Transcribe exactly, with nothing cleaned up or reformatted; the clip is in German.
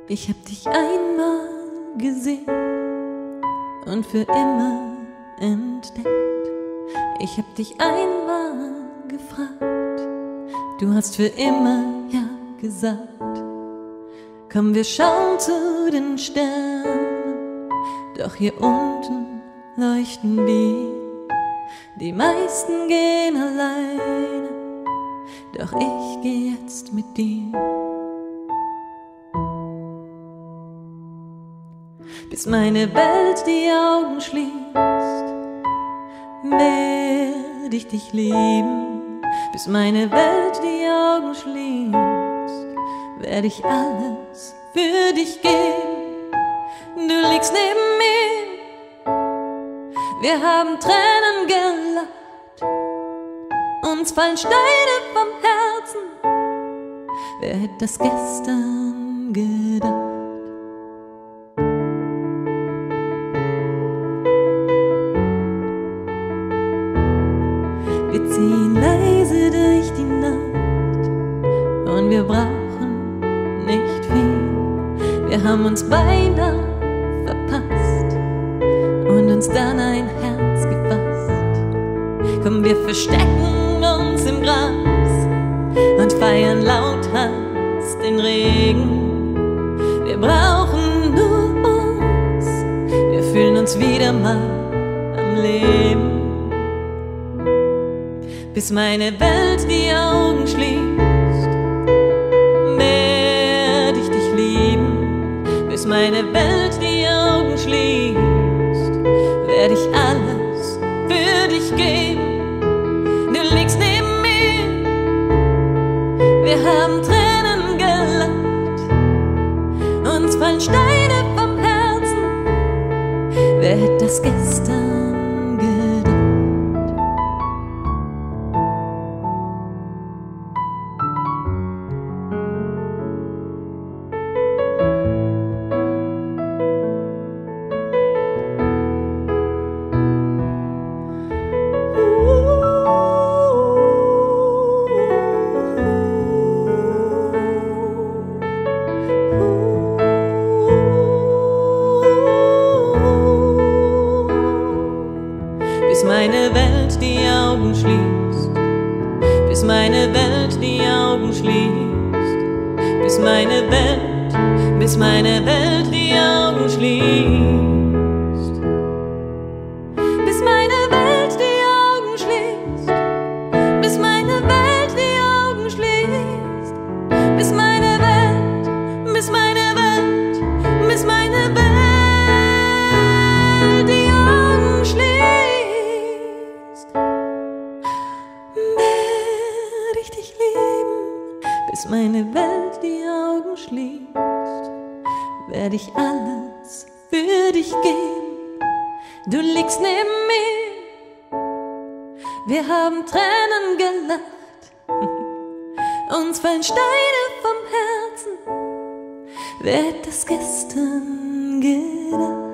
Ich hab dich einmal gesehen und für immer entdeckt. Ich hab dich einmal gefragt, du hast für immer ja gesagt. Komm, wir schauen zu den Sternen, doch hier unten leuchten wir. Die meisten gehen alleine, doch ich geh jetzt mit dir. Bis meine Welt die Augen schließt, werd ich dich lieben. Bis meine Welt die Augen schließt, werd ich alles für dich geben. Du liegst neben mir, wir haben Tränen gelacht, uns fallen Steine vom Herzen. Wer hätte das gestern gedacht? Wir ziehen leise durch die Nacht und wir brauchen nicht viel. Wir haben uns beinahe verpasst und uns dann ein Herz gefasst. Komm, wir verstecken uns im Gras und feiern lauthals den Regen. Wir brauchen nur uns, wir fühlen uns wieder mal am Leben. Bis meine Welt die Augen schließt, werd ich dich lieben. Bis meine Welt die Augen schließt, werd ich alles für dich geben. Du liegst neben mir, wir haben Tränen gelacht, uns fallen Steine vom Herzen. Wer hätte das gestern gedacht? Bis meine Welt die Augen schließt, bis meine Welt die Augen schließt, bis meine Welt, bis meine Welt die Augen schließt, bis meine Welt die Augen schließt, bis meine Welt die Augen schließt, bis meine Welt, bis meine Welt, bis meine Welt die Augen schließt. Bis meine Welt die Augen schließt, werd ich alles für dich geben. Du liegst neben mir, wir haben Tränen gelacht, uns fallen Steine vom Herzen. Wer hätte das gestern gedacht?